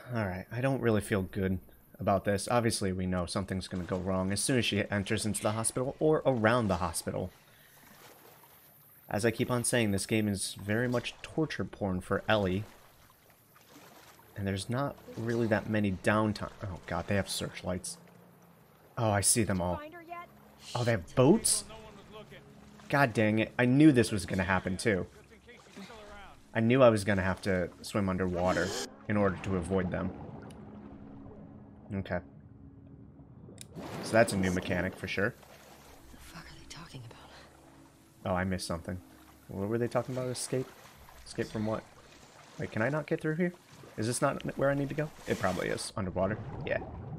Alright, I don't really feel good about this. Obviously, we know something's going to go wrong as soon as she enters into the hospital or around the hospital. As I keep on saying, this game is very much torture porn for Ellie. And there's not really that many downtime. Oh god, they have searchlights. Oh, I see them all. Oh, they have boats? God dang it. I knew this was going to happen too. I knew I was going to have to swim underwater in order to avoid them. Okay. So that's a new mechanic for sure. What the fuck are they talking about? Oh, I missed something. What were they talking about? Escape? Escape from what? Wait, can I not get through here? Is this not where I need to go? It probably is. Underwater. Yeah.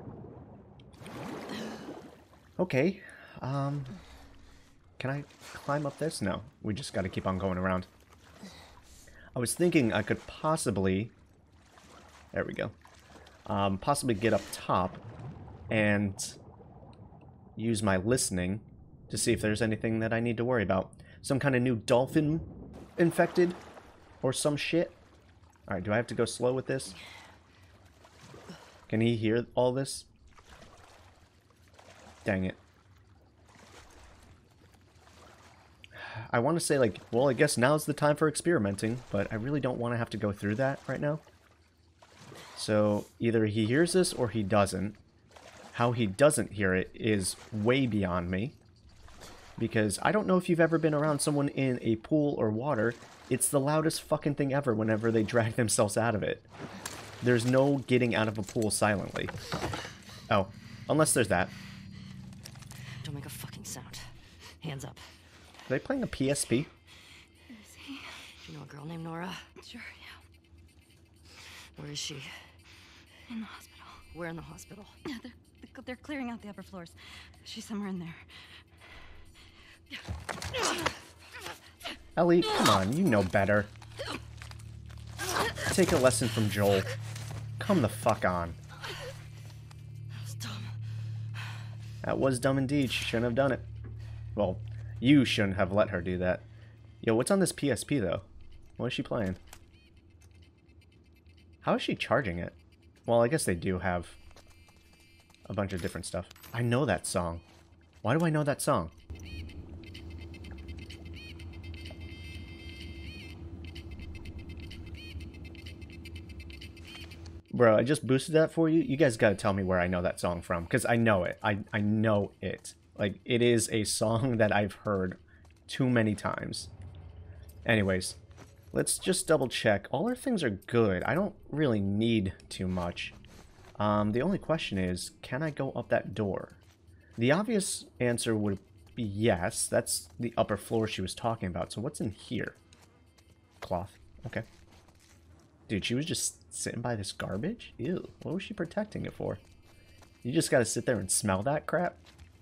Okay. Can I climb up this? No. We just gotta keep on going around. I was thinking I could possibly... There we go. Possibly get up top and use my listening to see if there's anything that I need to worry about. Some kind of new dolphin infected or some shit. Alright, do I have to go slow with this? Can he hear all this? Dang it. I want to say, like, well, I guess now's the time for experimenting, but I really don't want to have to go through that right now. So, either he hears this or he doesn't. How he doesn't hear it is way beyond me. Because I don't know if you've ever been around someone in a pool or water. It's the loudest fucking thing ever whenever they drag themselves out of it. There's no getting out of a pool silently. Oh, unless there's that. Don't make a fucking sound. Hands up. Are they playing a PSP? Do you know a girl named Nora? Sure, yeah. Where is she? In the hospital. Where in the hospital? Yeah, they're clearing out the upper floors. She's somewhere in there. Ellie, come on, you know better. Take a lesson from Joel. Come the fuck on. That was dumb. That was dumb indeed. She shouldn't have done it. Well, you shouldn't have let her do that. Yo, what's on this PSP, though? What is she playing? How is she charging it? Well, I guess they do have a bunch of different stuff. I know that song. Why do I know that song? Bro, I just boosted that for you. You guys gotta tell me where I know that song from, because I know it. I know it. Like, it is a song that I've heard too many times. Anyways, let's just double check. All our things are good. I don't really need too much. The only question is, can I go up that door? The obvious answer would be yes. That's the upper floor she was talking about. So what's in here? Cloth. Okay. Dude, she was just sitting by this garbage? Ew. What was she protecting it for? You just gotta sit there and smell that crap?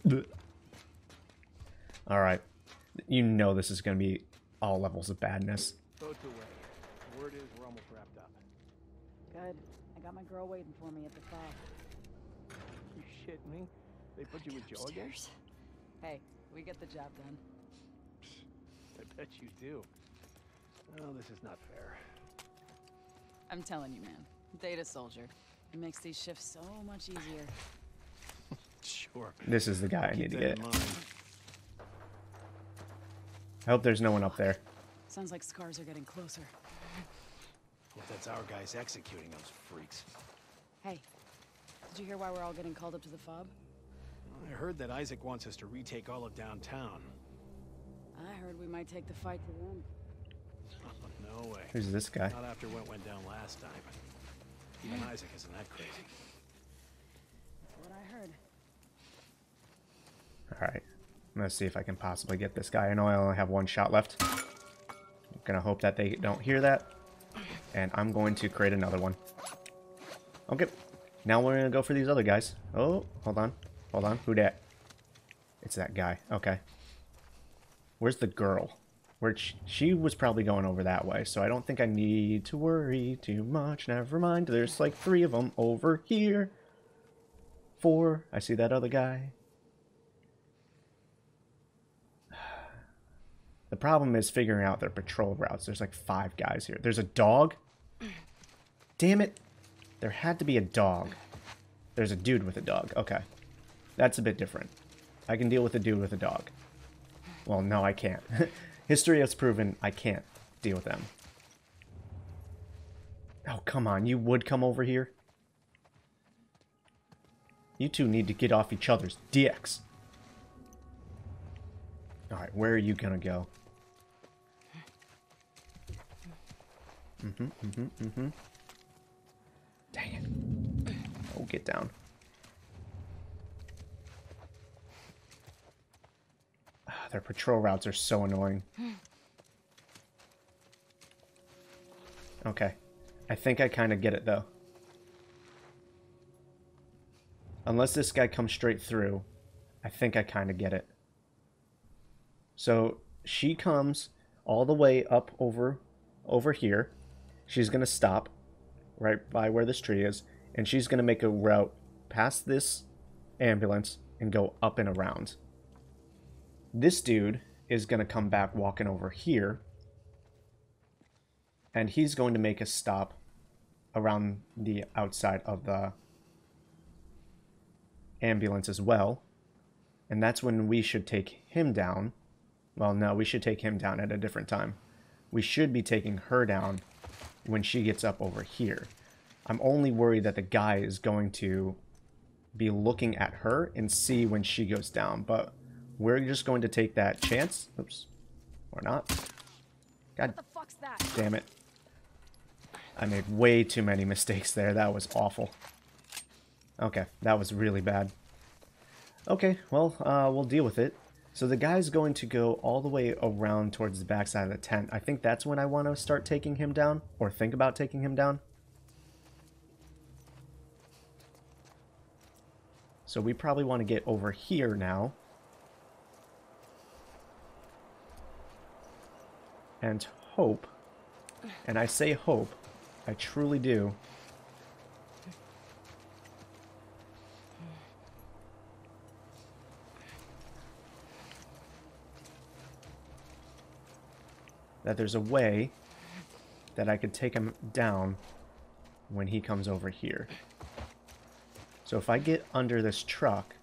Alright. You know this is gonna be all levels of badness. Boat's away. Word is we're almost wrapped up. Good. I got my girl waiting for me at the fob. You shitting me? They put you with Joe again? Hey, we get the job done. I bet you do. Well, this is not fair. I'm telling you, man. Data soldier. It makes these shifts so much easier. Sure. This is the guy I need to get. In mind. I hope there's no one up there. Sounds like scars are getting closer. If that's our guys executing those freaks. Hey, did you hear why we're all getting called up to the fob? I heard that Isaac wants us to retake all of downtown. I heard we might take the fight to them. No way. Who's this guy? Not after what went down last time. Even Isaac isn't that crazy. That's what I heard. Alright. I'm gonna see if I can possibly get this guy. I know I only have one shot left. I'm gonna hope that they don't hear that. And I'm going to create another one. Okay. Now we're gonna go for these other guys. Oh, hold on. Hold on. Who dat? It's that guy. Okay. Where's the girl? Where she was probably going over that way, so I don't think I need to worry too much. Never mind. There's like 3 of them over here. 4. I see that other guy. The problem is figuring out their patrol routes. There's like 5 guys here. There's a dog. Damn it. There had to be a dog. There's a dude with a dog. Okay. That's a bit different. I can deal with a dude with a dog. Well, no, I can't. History has proven I can't deal with them. Oh, come on. You would come over here? You two need to get off each other's dicks. Alright, where are you gonna go? Dang it. Oh, get down. Their patrol routes are so annoying. Okay. I think I kind of get it, though. Unless this guy comes straight through, I think I kind of get it. So, she comes all the way up over here. She's going to stop right by where this tree is, and she's going to make a route past this ambulance and go up and around. This dude is going to come back walking over here, and he's going to make a stop around the outside of the ambulance as well, and that's when we should take him down. Well, no, we should take him down at a different time. We should be taking her down when she gets up over here. I'm only worried that the guy is going to be looking at her and see when she goes down, but we're just going to take that chance. Oops. Or not. God What the fuck's that? damn it. I made way too many mistakes there. That was awful. Okay, that was really bad. Okay, well, we'll deal with it. So the guy's going to go all the way around towards the backside of the tent. I think that's when I want to start taking him down, or think about taking him down. So we probably want to get over here now. And hope, and I say hope, I truly do, that there's a way that I could take him down when he comes over here. So if I get under this truck,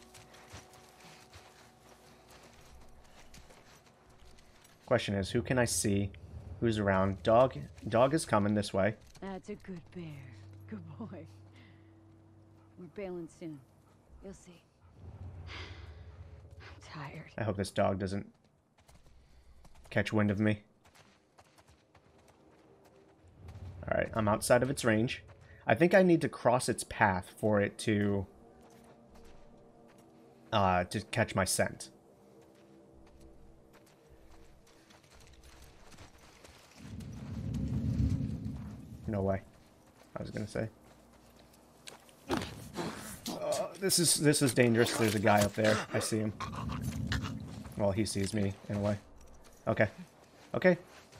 question is, who can I see? Who's around? Dog is coming this way. That's a good bear. Good boy. We're bailing soon. You'll see. I'm tired. I hope this dog doesn't catch wind of me. Alright, I'm outside of its range. I think I need to cross its path for it to catch my scent. No way. I was gonna say. This is dangerous. There's a guy up there. I see him. Well, he sees me in a way. Okay. Okay.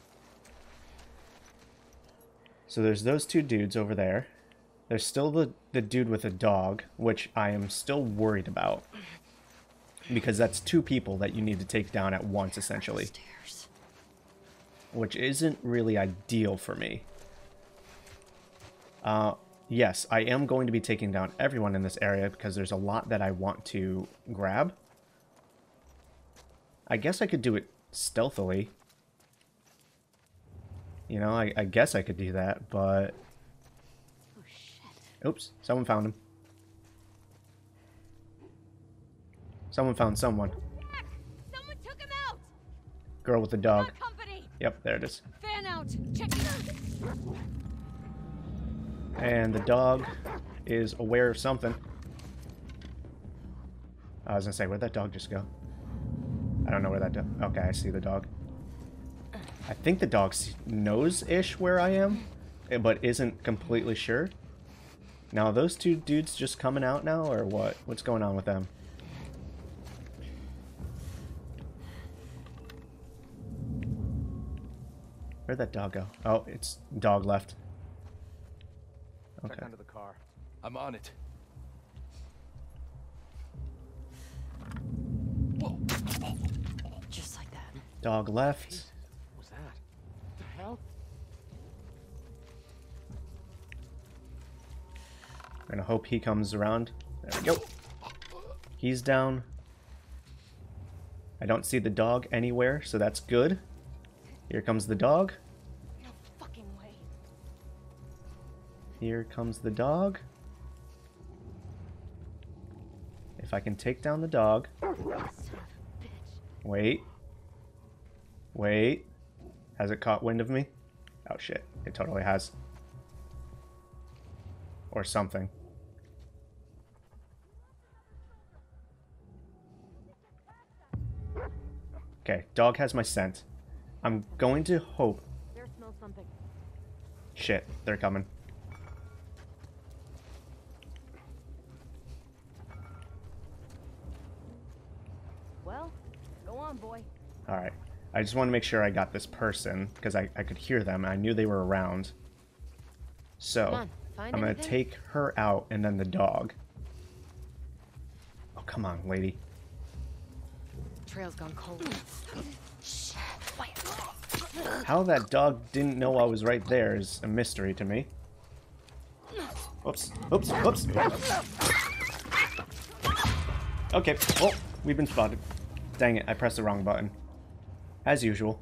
So there's those two dudes over there. There's still the dude with a dog, which I am still worried about. Because that's two people that you need to take down at once, essentially. Which isn't really ideal for me. Yes, I am going to be taking down everyone in this area because there's a lot that I want to grab. I guess I could do it stealthily. You know, I guess I could do that, but... Oh, shit. Oops, someone found him. Someone found someone. Someone took him out! Girl with the dog. Our company! Yep, there it is. Fan out! Check it out! And the dog is aware of something. I was gonna say, where'd that dog just go? I don't know where that dog... Okay, I see the dog. I think the dog knows-ish where I am, but isn't completely sure. Now, are those two dudes just coming out now, or what? What's going on with them? Where'd that dog go? Oh, it's dog left. Okay. Check under the car. I'm on it. Just like that. Dog left. What was that? What the hell? We're gonna hope he comes around. There we go. He's down. I don't see the dog anywhere, so that's good. Here comes the dog. No fucking way. Here comes the dog. If I can take down the dog. Son of a bitch. Wait. Wait. Has it caught wind of me? Oh shit. It totally has. Or something. Okay, dog has my scent. I'm going to hope... Bear smells something. Shit, they're coming. Well, go on, boy. Alright. I just want to make sure I got this person, because I could hear them, and I knew they were around. So, Come on, find I'm going to anything? take her out, and then the dog. Oh, come on, lady. Trail's gone cold. Shit. How that dog didn't know I was right there is a mystery to me. Oops, oops, oops. Okay, oh, we've been spotted. Dang it, I pressed the wrong button. As usual.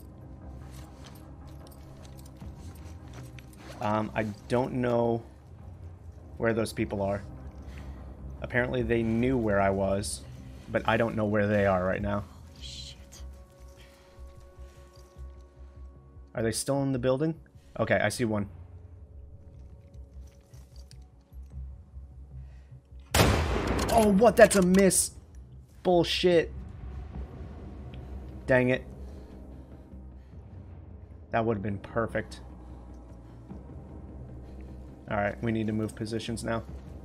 I don't know where those people are. Apparently they knew where I was, but I don't know where they are right now. Holy shit. Are they still in the building? Okay, I see one. Oh, what? That's a miss. Bullshit. Dang it. That would have been perfect. Alright, we need to move positions now.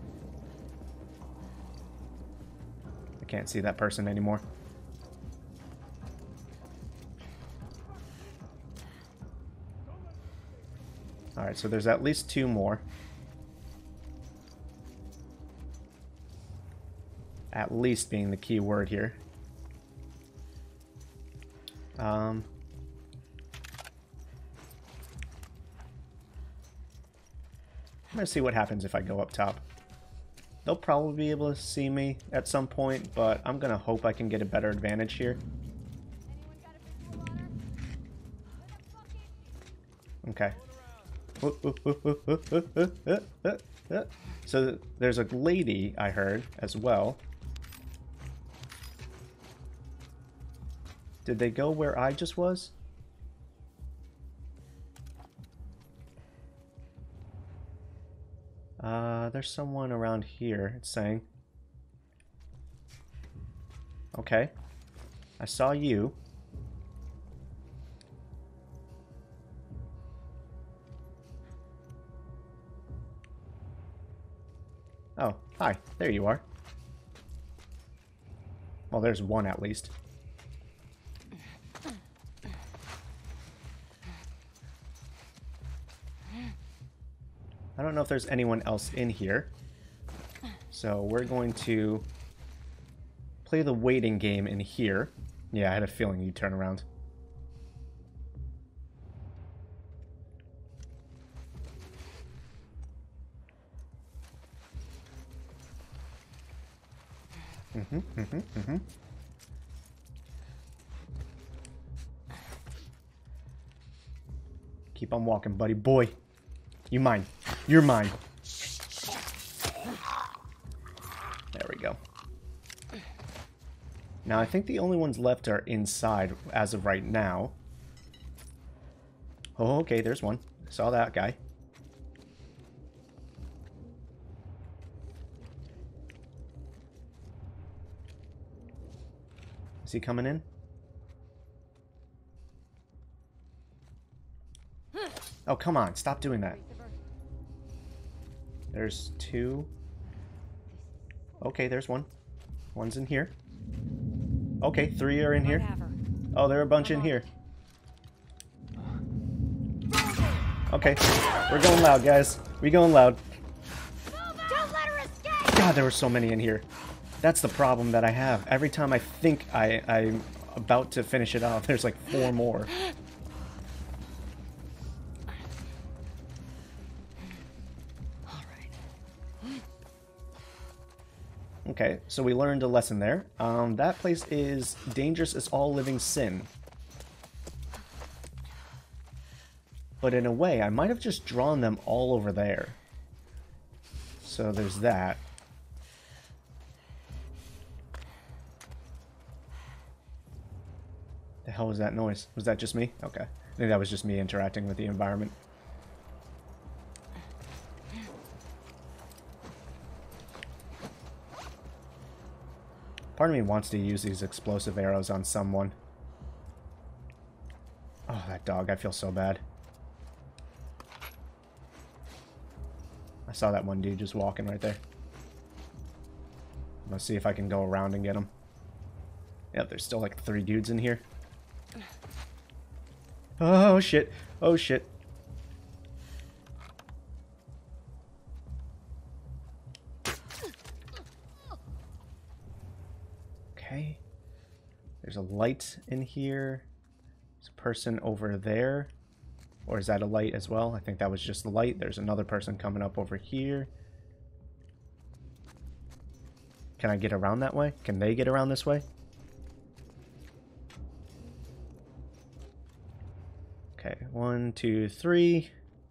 I can't see that person anymore. Alright, so there's at least two more. At least being the key word here. I'm gonna see what happens if I go up top. They'll probably be able to see me at some point, but I'm gonna hope I can get a better advantage here. Okay. So there's a lady I heard as well. Did they go where I just was? There's someone around here, it's saying. Okay. I saw you. Oh, hi. There you are. Well, there's one at least. I don't know if there's anyone else in here. So we're going to play the waiting game in here. Yeah, I had a feeling you'd turn around. Keep on walking, buddy boy. You mine. You're mine. There we go. Now, I think the only ones left are inside as of right now. Oh, okay, there's one. Saw that guy. Is he coming in? Oh, come on. Stop doing that. There's two. Okay, there's one. One's in here. Okay, three are in here. Oh, there are a bunch in here. Okay, we're going loud, guys. We going loud. Don't let her escape! God, there were so many in here. That's the problem that I have. Every time I think I'm about to finish it off, there's like 4 more. Okay, so we learned a lesson there. That place is dangerous as all living sin. But in a way, I might have just drawn them all over there. So there's that. The hell was that noise? Was that just me? Okay. I think that was just me interacting with the environment. Part of me wants to use these explosive arrows on someone. Oh, that dog. I feel so bad. I saw that one dude just walking right there. Let's see if I can go around and get him. Yep, there's still like 3 dudes in here. Oh, shit. Oh, shit. Okay. There's a light in here. There's a person over there. Or is that a light as well? I think that was just the light. There's another person coming up over here. Can I get around that way? Can they get around this way? Okay, 1, 2, 3.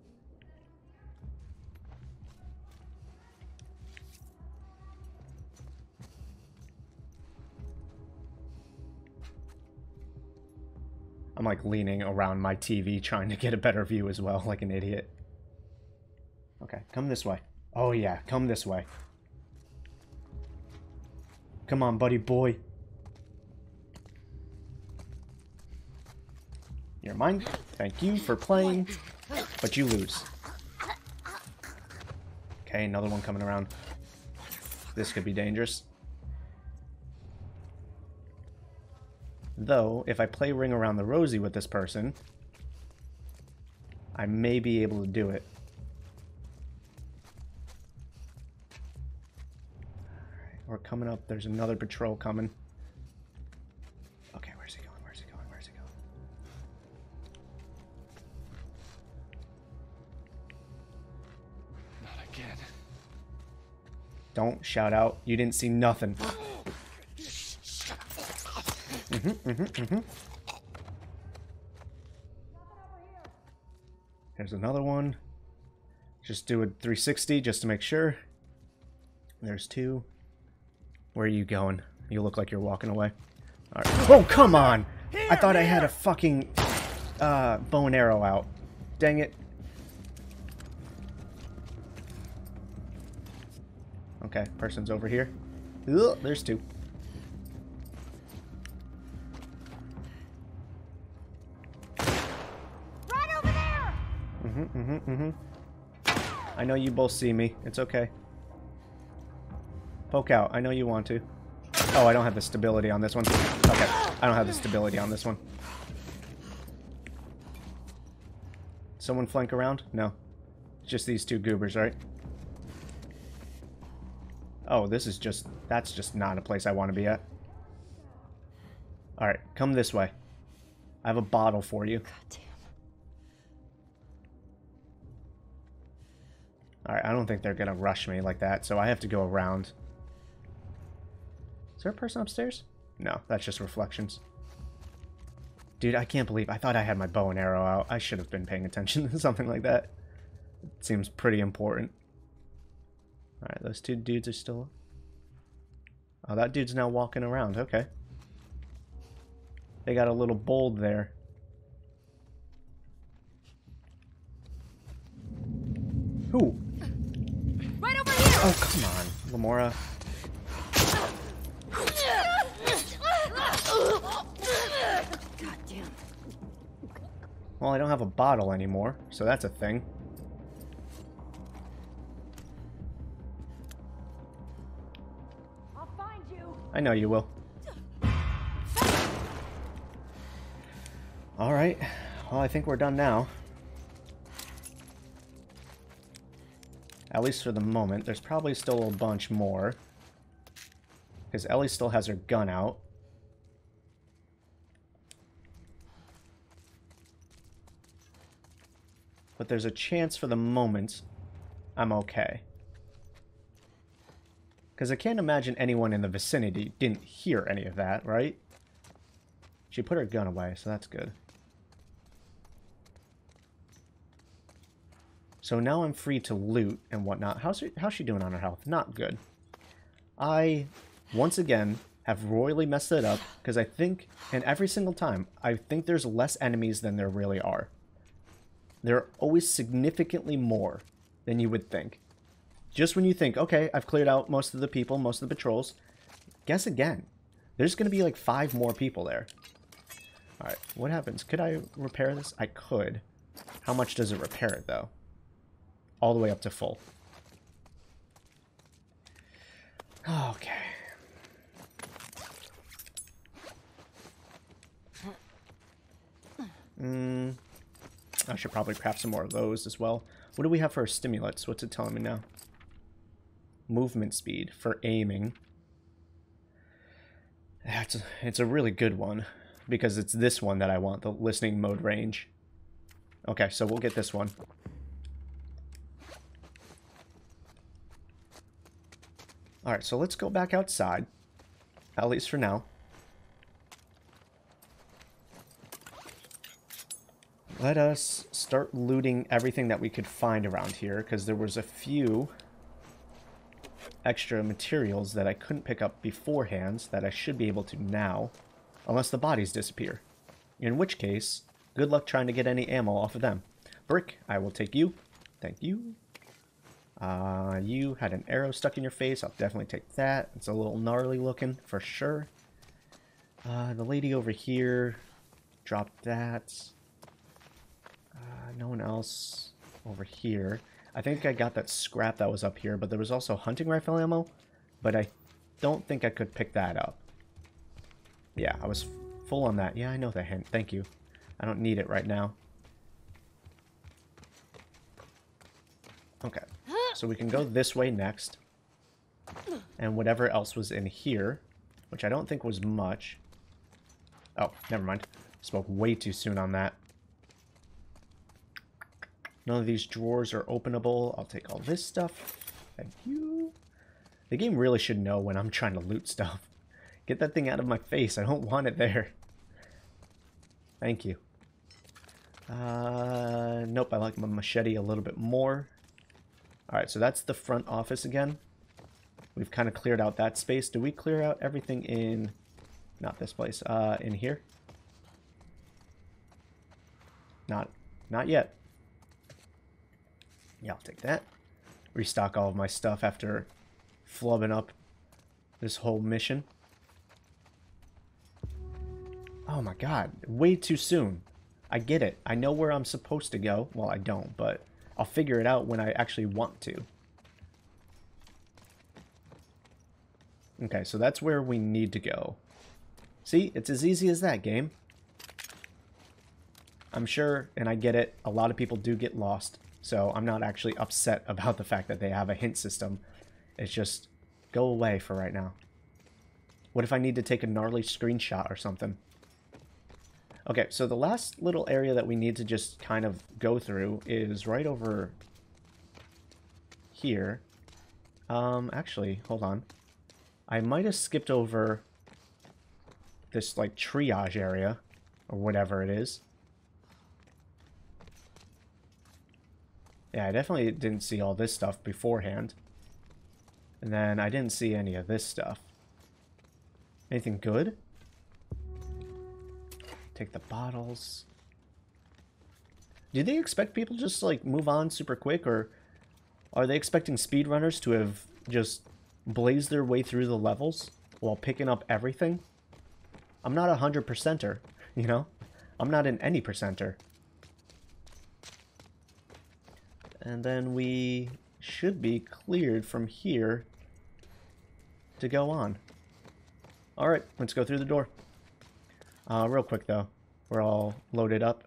I'm like leaning around my TV trying to get a better view as well, like an idiot. Okay, come this way. Oh yeah, come this way. Come on, buddy boy. You're mine. Thank you for playing, but you lose. Okay, another one coming around. This could be dangerous. Though, if I play Ring Around the Rosie with this person, I may be able to do it. Alright, we're coming up. There's another patrol coming. Okay, where's he going? Where's he going? Where's he going? Not again. Don't shout out. You didn't see nothing. There's another one. Just do a 360 just to make sure. There's 2. Where are you going? You look like you're walking away. All right. Oh, come on! I thought I had a fucking bow and arrow out. Dang it. Okay, person's over here. Ugh, there's 2. I know you both see me. It's okay. Poke out. I know you want to. Oh, I don't have the stability on this one. Okay. I don't have the stability on this one. Someone flank around? No. It's just these 2 goobers, right? Oh, this is just... That's just not a place I want to be at. Alright, come this way. I have a bottle for you. God damn. Alright, I don't think they're gonna rush me like that, so I have to go around. Is there a person upstairs? No, that's just reflections. Dude, I can't believe... I thought I had my bow and arrow out. I should have been paying attention to something like that. It seems pretty important. Alright, those 2 dudes are still... Oh, that dude's now walking around. Okay. They got a little bold there. Who? Right over here! Oh, come on, Lamoura. God damn. Well, I don't have a bottle anymore, so that's a thing. I'll find you. I know you will. Alright. Well, I think we're done now. At least for the moment. There's probably still a bunch more. Because Ellie still has her gun out. But there's a chance for the moment I'm okay. Because I can't imagine anyone in the vicinity didn't hear any of that, right? She put her gun away, so that's good. So now I'm free to loot and whatnot. How's she doing on her health? Not good. I, once again, have royally messed it up, because I think, and every single time, I think there's less enemies than there really are. There are always significantly more than you would think. Just when you think, okay, I've cleared out most of the people, most of the patrols, guess again. There's going to be like 5 more people there. Alright, what happens? Could I repair this? I could. How much does it repair it, though? All the way up to full. Okay. I should probably craft some more of those as well. What do we have for our stimulants? What's it telling me now? Movement speed for aiming. It's a really good one, because it's this one that I want, the listening mode range. Okay, so we'll get this one. Alright, so let's go back outside, at least for now. Let us start looting everything that we could find around here, because there was a few extra materials that I couldn't pick up beforehand that I should be able to now, unless the bodies disappear. In which case, good luck trying to get any ammo off of them. Brick, I will take you. Thank you. You had an arrow stuck in your face. I'll definitely take that. It's a little gnarly looking, for sure. The lady over here dropped that. No one else over here. I think I got that scrap that was up here, but there was also hunting rifle ammo, but I don't think I could pick that up. Yeah, I was full on that. Yeah, I know the hint. Thank you. I don't need it right now. Okay, so we can go this way next. And whatever else was in here, which I don't think was much. Oh, never mind. Spoke way too soon on that. None of these drawers are openable. I'll take all this stuff. Thank you. The game really should know when I'm trying to loot stuff. Get that thing out of my face. I don't want it there. Thank you. Nope, I like my machete a little bit more. Alright, so that's the front office again. We've kind of cleared out that space. Do we clear out everything in... Not this place. In here? Not yet. Yeah, I'll take that. Restock all of my stuff after flubbing up this whole mission. Oh my god, way too soon. I get it. I know where I'm supposed to go. Well, I don't, but I'll figure it out when I actually want to. Okay, so that's where we need to go. See, it's as easy as that, game. I'm sure, and I get it, a lot of people do get lost. So I'm not actually upset about the fact that they have a hint system. It's just, go away for right now. What if I need to take a gnarly screenshot or something? Okay, so the last little area that we need to just kind of go through is right over here. Actually, hold on. I might have skipped over this, like, triage area, or whatever it is. Yeah, I definitely didn't see all this stuff beforehand. And then I didn't see any of this stuff. Anything good? Take the bottles. Do they expect people just to, like, move on super quick, or are they expecting speedrunners to have just blazed their way through the levels while picking up everything? I'm not a 100%er, you know? I'm not an any percenter. And then we should be cleared from here to go on. Alright, let's go through the door. Real quick though, we're all loaded up.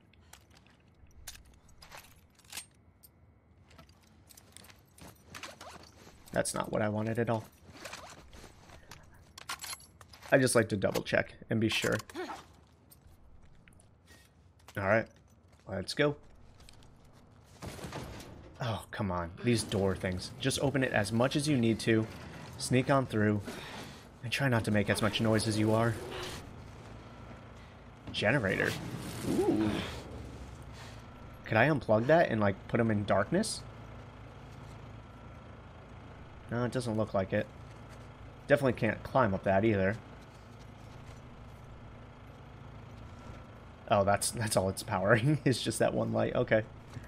That's not what I wanted at all. I just like to double check and be sure. Alright, let's go. Oh, come on. These door things. Just open it as much as you need to. Sneak on through. And try not to make as much noise as you are. Generator. Ooh. Could I unplug that and, like, put him in darkness? No, it doesn't look like it. Definitely can't climb up that either. Oh, that's all it's powering. It's just that one light. Okay.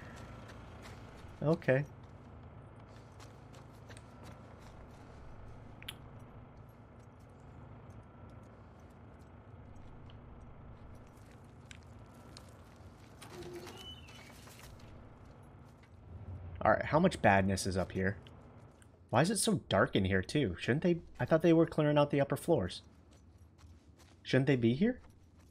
Okay. Alright, how much badness is up here? Why is it so dark in here, too? Shouldn't they... I thought they were clearing out the upper floors. Shouldn't they be here?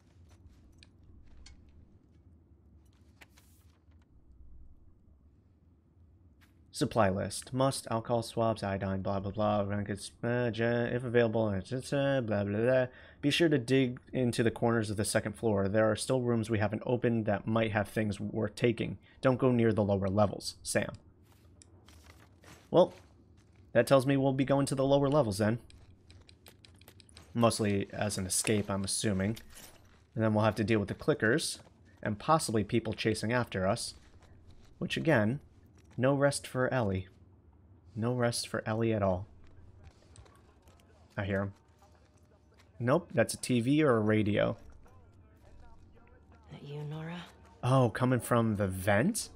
Supply list. Must, alcohol swabs, iodine, blah, blah, blah. Rankets, if available, blah, blah, blah. Be sure to dig into the corners of the second floor. There are still rooms we haven't opened that might have things worth taking. Don't go near the lower levels. Sam. Well, that tells me we'll be going to the lower levels then. Mostly as an escape, I'm assuming. And then we'll have to deal with the clickers. And possibly people chasing after us. Which, again... no rest for Ellie. No rest for Ellie at all. I hear him. Nope, that's a TV or a radio. That you, Nora? Oh, coming from the vent?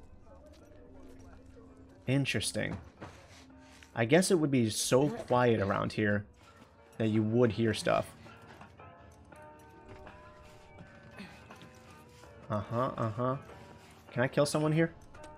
Interesting. I guess it would be so quiet around here that you would hear stuff. Uh-huh, uh-huh. Can I kill someone here?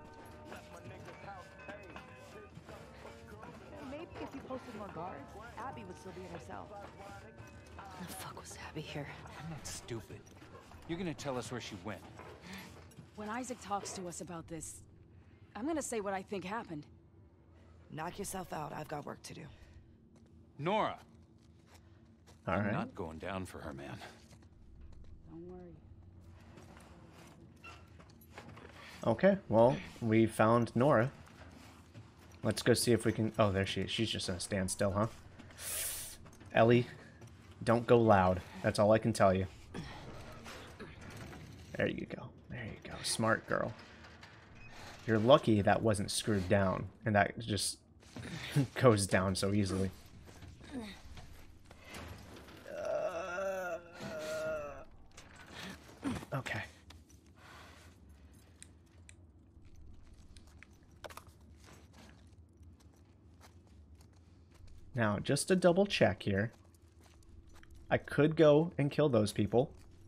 Abby would still be in herself. The fuck was Abby here? I'm not stupid. You're gonna tell us where she went. When Isaac talks to us about this, I'm gonna say what I think happened. Knock yourself out. I've got work to do. Nora! All I'm right. not going down for her, man. Don't worry. Okay, well, we found Nora. Let's go see if we can... oh, there she is. She's just gonna stand still, huh? Ellie, don't go loud. That's all I can tell you. There you go. There you go. Smart girl. You're lucky that wasn't screwed down, and that just goes down so easily. Okay. Now, just to double check here, I could go and kill those people.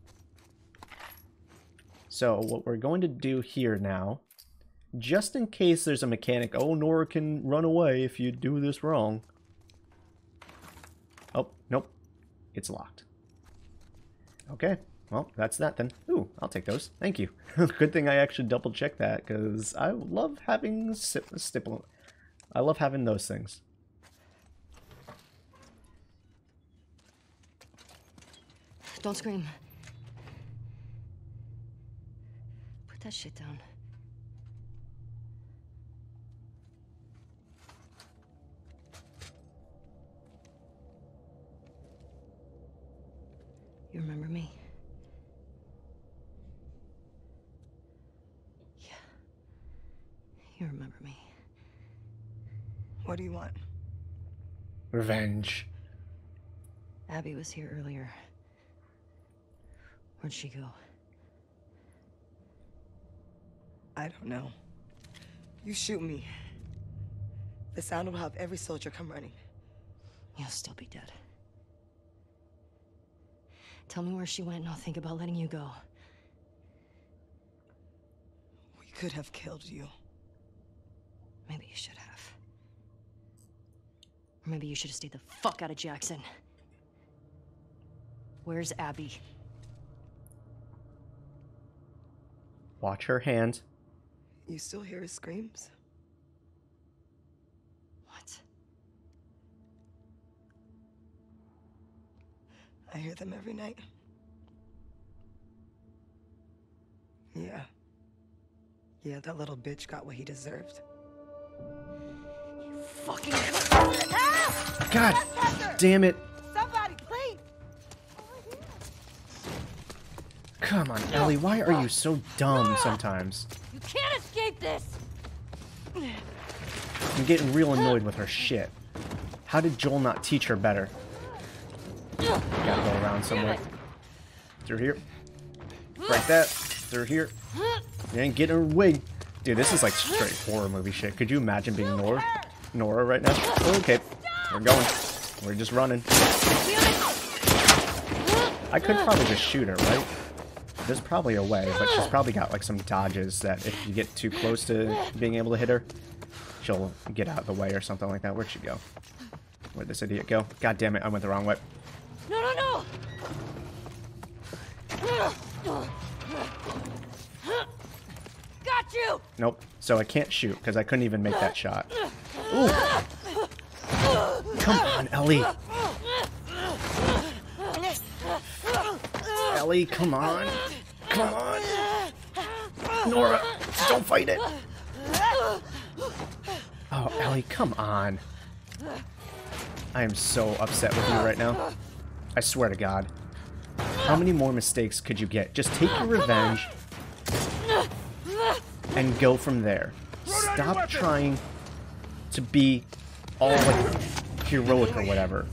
So what we're going to do here now, just in case there's a mechanic, oh, Nora can run away if you do this wrong. Oh, nope, it's locked. Okay, well, that's that then. Ooh, I'll take those. Thank you. Good thing I actually double checked that, because I love having I love having those things. Don't scream. Put that shit down. You remember me? Yeah. You remember me. What do you want? Revenge. Abby was here earlier. Where'd she go? I don't know. You shoot me. The sound will have every soldier come running. You'll still be dead. Tell me where she went and I'll think about letting you go. We could have killed you. Maybe you should have. Or maybe you should have stayed the fuck out of Jackson. Where's Abby? Watch her hand. You still hear his screams? What? I hear them every night. Yeah. Yeah, that little bitch got what he deserved. You fucking... God damn it. Somebody, please. Come on, Ellie, why are you so dumb sometimes? You can't escape this! I'm getting real annoyed with her shit. How did Joel not teach her better? Gotta go around somewhere. Through here. Break that. Through here. You ain't getting her way. Dude, this is like straight horror movie shit. Could you imagine being Nora right now? Okay, we're going. We're just running. I could probably just shoot her, right? There's probably a way, but she's probably got like some dodges that if you get too close to being able to hit her, she'll get out of the way or something like that. Where'd she go? Where'd this idiot go? God damn it, I went the wrong way. No, no, no! Got you! Nope. So I can't shoot because I couldn't even make that shot. Ooh. Come on, Ellie. Ellie, come on. Come on. Nora, don't fight it. Oh, Ellie, come on. I am so upset with you right now. I swear to God. How many more mistakes could you get? Just take your revenge and go from there. Stop trying to be all like heroic or whatever.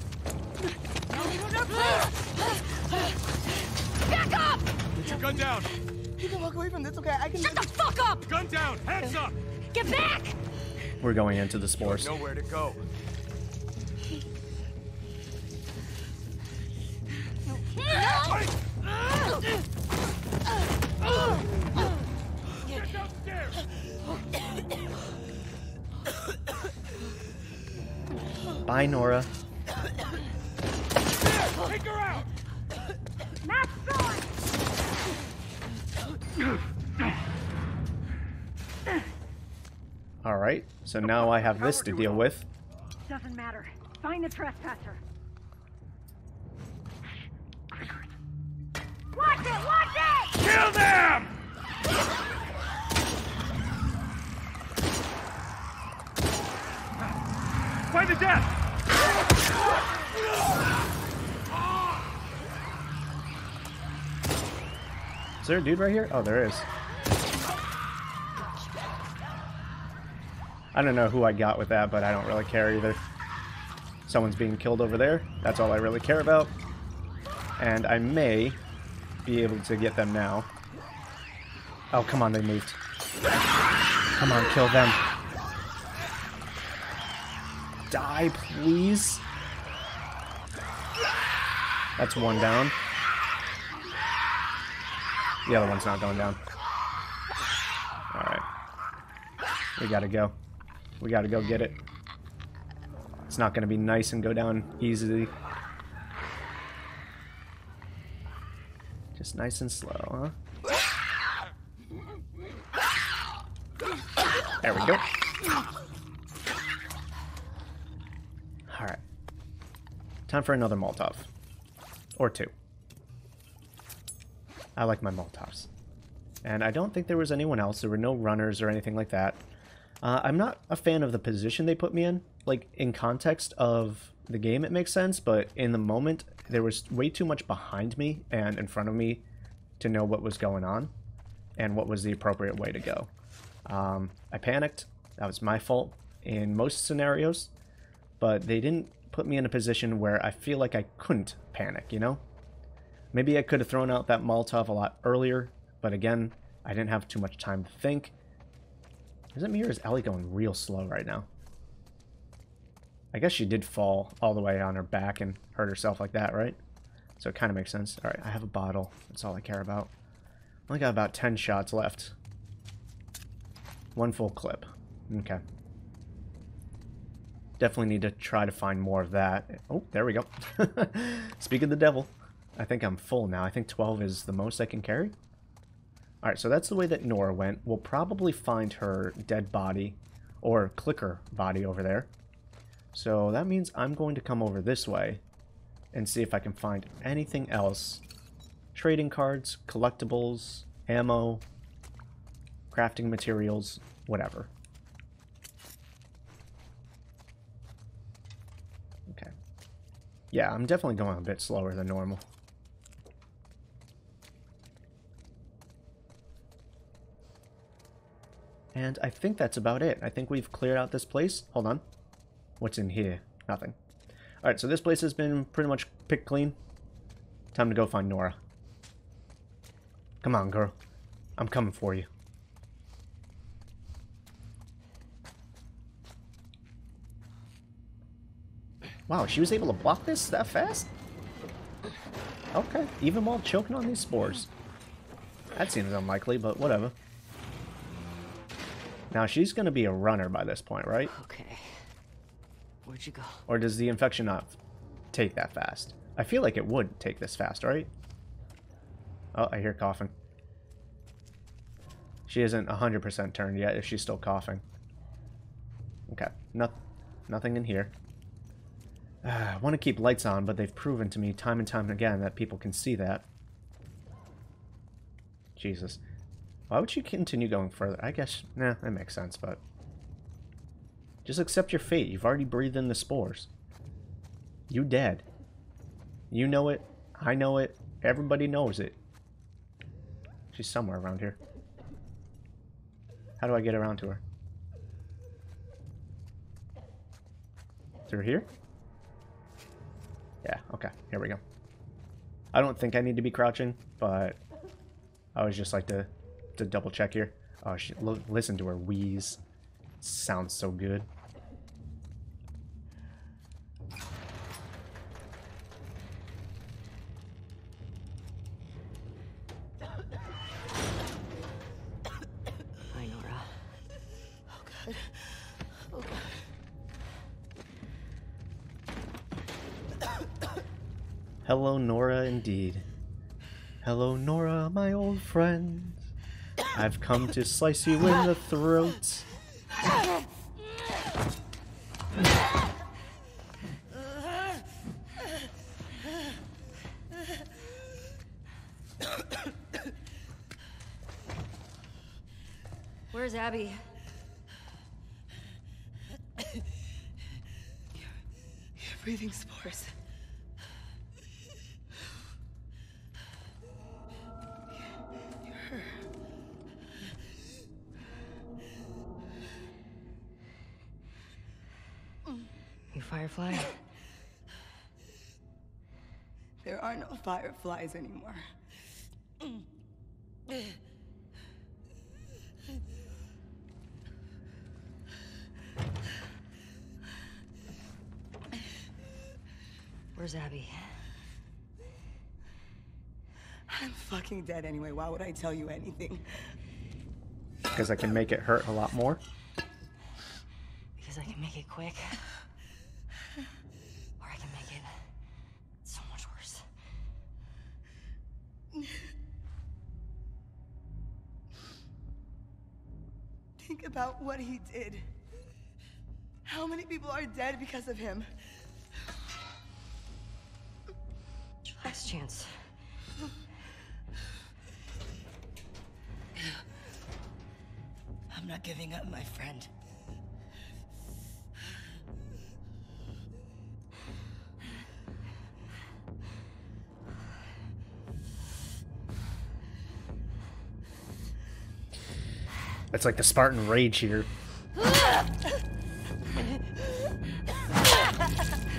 Back up! Get your gun down! You can walk away from this, okay? I can. Shut the fuck up! Gun down! Hands up! Get back! We're going into the spores. Nowhere to go. Get downstairs! Bye, Nora. Take her out! Alright, so now I have this to deal with. Doesn't matter. Find the trespasser. Watch it! Watch it! Kill them! Find the death! Is there a dude right here? Oh, there is. I don't know who I got with that, but I don't really care either. Someone's being killed over there. That's all I really care about. And I may be able to get them now. Oh, come on, they moved. Come on, kill them. Die, please. That's one down. The other one's not going down. Alright. We gotta go. We gotta go get it. It's not gonna be nice and go down easily. Just nice and slow, huh? There we go. Alright. Time for another Molotov. Or two. I like my Molotovs. And I don't think there was anyone else. There were no runners or anything like that. I'm not a fan of the position they put me in. Like, in context of the game, it makes sense, but in the moment, there was way too much behind me and in front of me to know what was going on and what was the appropriate way to go. I panicked. That was my fault in most scenarios, but they didn't put me in a position where I feel like I couldn't panic, you know? Maybe I could have thrown out that Molotov a lot earlier, but again, I didn't have too much time to think. Is it me or is Ellie going real slow right now? I guess she did fall all the way on her back and hurt herself like that, right? So it kind of makes sense. Alright, I have a bottle. That's all I care about. Only got about 10 shots left. One full clip. Okay. Definitely need to try to find more of that. Oh, there we go. Speak of the devil. I think I'm full now. I think 12 is the most I can carry. Alright, so that's the way that Nora went. We'll probably find her dead body, or clicker body over there. So that means I'm going to come over this way and see if I can find anything else. Trading cards, collectibles, ammo, crafting materials, whatever. Okay, Yeah, I'm definitely going a bit slower than normal. And I think that's about it. I think we've cleared out this place. Hold on. What's in here? Nothing. Alright, so this place has been pretty much picked clean. Time to go find Nora. Come on, girl. I'm coming for you. Wow, she was able to block this that fast? Okay, even while choking on these spores. That seems unlikely, but whatever. Now, she's going to be a runner by this point, right? Okay. Where'd you go? Or does the infection not take that fast? I feel like it would take this fast, right? Oh, I hear coughing. She isn't 100% turned yet if she's still coughing. Okay, nothing in here. I want to keep lights on, but they've proven to me time and time again that people can see that. Jesus. Why would she continue going further? I guess, nah, that makes sense, but... just accept your fate. You've already breathed in the spores. You dead. You know it. I know it. Everybody knows it. She's somewhere around here. How do I get around to her? Through here? Yeah, okay. Here we go. I don't think I need to be crouching, but I always just like to double check here. Oh, listen to her wheeze. Sounds so good. Hi, Nora. Oh, God. Oh, God. Hello, Nora, indeed. Hello, Nora, my old friend. I've come to slice you in the throat. Where's Abby? You're breathing spores. You're her. You Firefly? There are no fireflies anymore. Where's Abby? I'm fucking dead anyway. Why would I tell you anything? Because I can make it hurt a lot more. Because I can make it quick. Or I can make it so much worse. Think about what he did. How many people are dead because of him? Last chance. I'm not giving up, my friend. It's like the Spartan rage here.